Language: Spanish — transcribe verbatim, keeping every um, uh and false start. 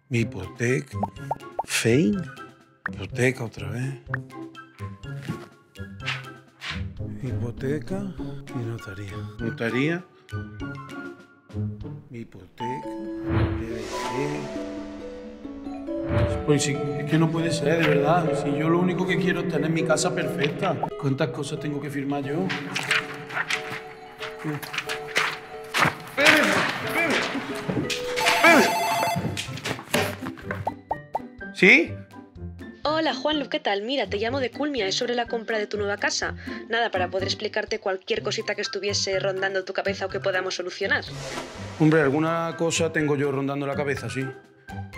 Mi hipoteca. Fein. Hipoteca otra vez. Hipoteca y notaría. Notaría. Mi hipoteca. P V C. Pues sí, es que no puede ser, de verdad. Si yo lo único que quiero es tener mi casa perfecta. ¿Cuántas cosas tengo que firmar yo? ¿Sí? Hola, Juanlu, ¿qué tal? Mira, te llamo de Culmia, es sobre la compra de tu nueva casa. Nada, para poder explicarte cualquier cosita que estuviese rondando tu cabeza o que podamos solucionar. Hombre, alguna cosa tengo yo rondando la cabeza, sí.